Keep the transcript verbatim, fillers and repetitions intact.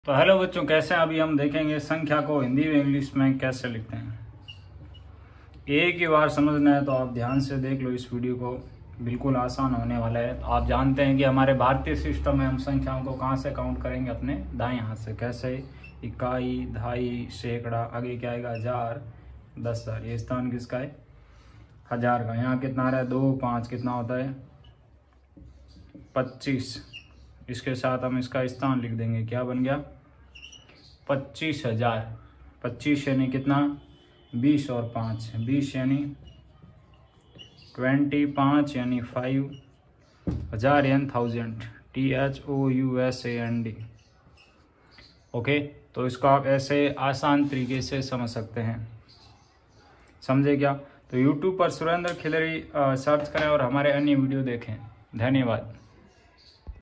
तो हेलो बच्चों, कैसे हैं? अभी हम देखेंगे संख्या को हिंदी में इंग्लिश में कैसे लिखते हैं। एक ही बार समझना है तो आप ध्यान से देख लो इस वीडियो को, बिल्कुल आसान होने वाला है। आप जानते हैं कि हमारे भारतीय सिस्टम में हम संख्याओं को कहाँ से काउंट करेंगे? अपने दाएं हाथ से। कैसे? इकाई, दहाई, सैकड़ा, आगे क्या आएगा? हजार, दस हजार। ये स्थान किसका है? हजार का। यहाँ कितना आ रहा है? दो, पाँच, कितना होता है? पच्चीस। इसके साथ हम इसका स्थान लिख देंगे। क्या बन गया? पच्चीस हजार। पच्चीस यानी कितना? बीस और पाँच, बीस यानी ट्वेंटी, पाँच यानी फाइव, हजार यानी thousand, T H O U S A N D. Okay, तो इसको आप ऐसे आसान तरीके से समझ सकते हैं। समझे क्या? तो यूट्यूब पर सुरेंद्र खिलरी सर्च करें और हमारे अन्य वीडियो देखें। धन्यवाद।